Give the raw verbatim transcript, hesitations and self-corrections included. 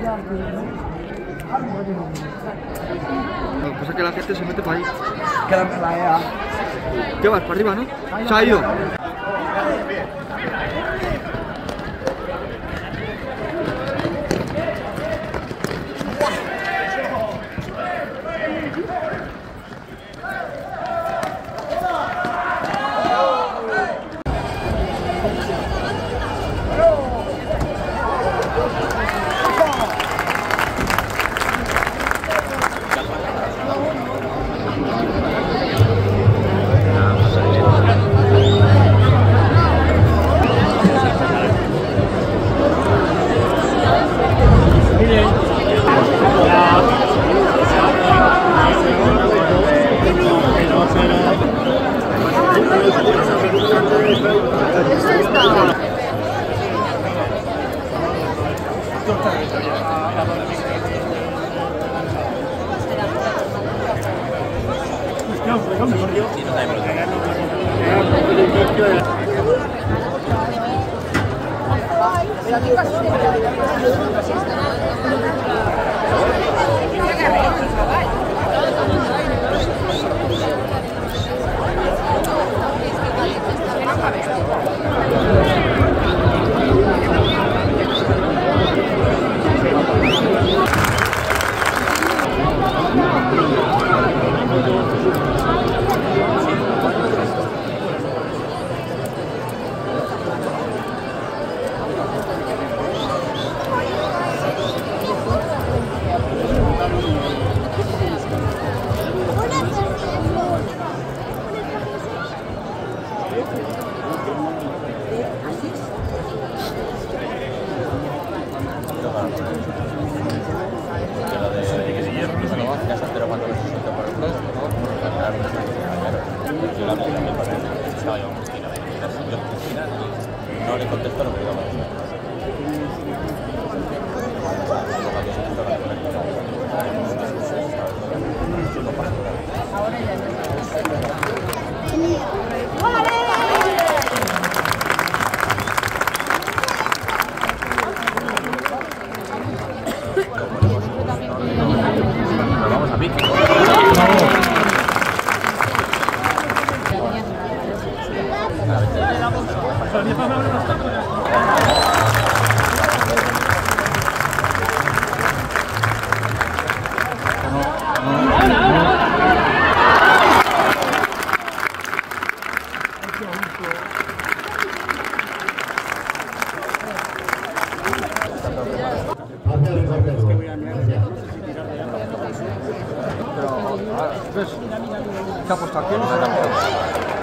Lo que pasa es que la gente se mete para ahí. Que la, la E A. ¿Qué vas? ¿Para arriba, no? Se ha ido. No le contesto lo que digo. Vamos a pique. ¿Ves? ¿Qué ha puesto aquí?